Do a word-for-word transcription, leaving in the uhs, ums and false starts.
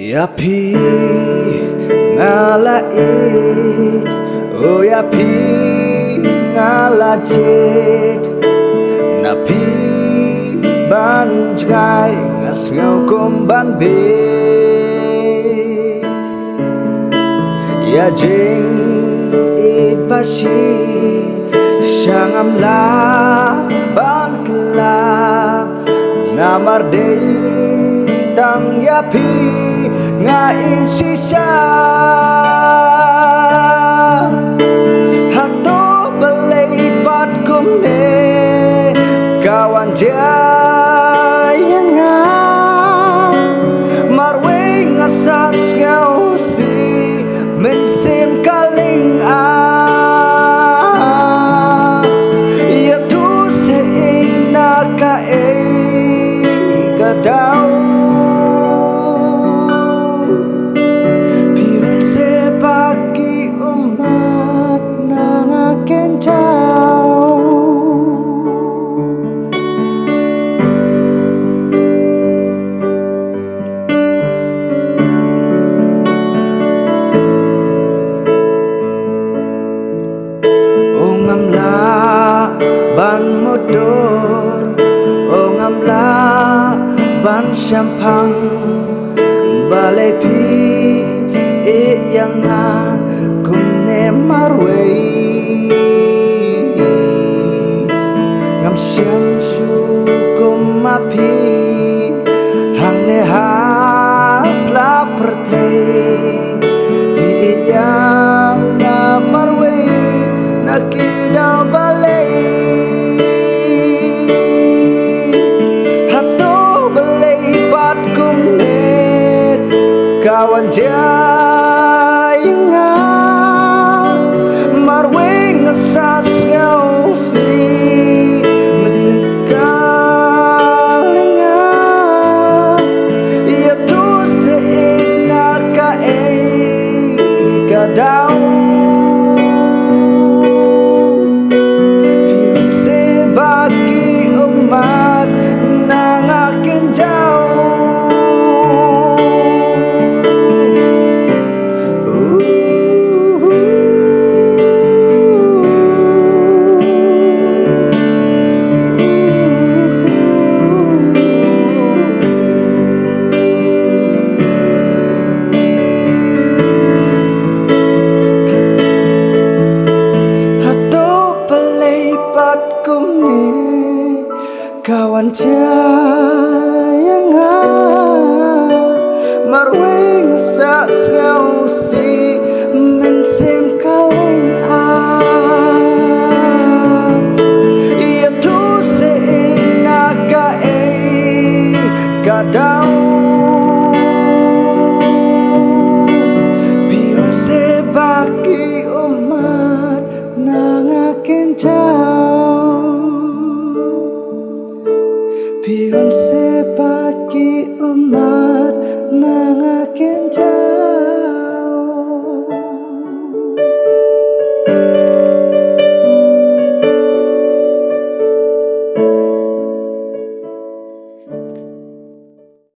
Ya pi ngalait, oh ya pi ngalajit, na pi ban jai ngas ngau kum ban bit. Ya jing it basi syangam la ban kelak ngamar dei dang ya pi nga insisa hato balay pat kumne kawan jaya nga marwe nga sas ngau si mensim kaling a ya tu se na ka e kadau ban motor, oh ngamla ban syampang, balai pi e yang nga kumne marway, ngam syam su kumapi, hang ne has la pertei, pi yang nga marway, nakidau balai. Kawan jaya nga marwe ngasas ngau si mesin kalinga ya tu se na ka e kadau piring se bagi umat nang akin jauh. Kawan jaya nga marwe ngasas ngau si mensim kaling a ya tu se na ka e kadau biar se bagi umat nang akin jauh. Pion se bagi umat nang akin jauh.